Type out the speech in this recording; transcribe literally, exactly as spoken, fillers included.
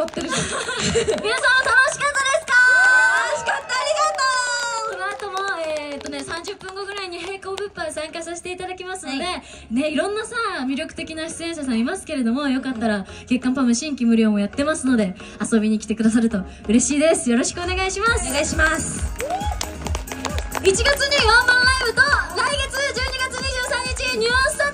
ってるじゃん。皆さん楽しかったですか？ 楽しかった、ありがとう。 この後もえーっとねさんじゅっぷんごぐらいに並行物販参加させていただきますので、 はね、いろんなさ魅力的な出演者さんいますけれども、よかったら月刊パム新規無料もやってますので遊びに来てくださると嬉しいです。よろしくお願いします。 お願いします。 いちがつにワンマンライブと来月じゅうにがつにじゅうさんにちニュアンス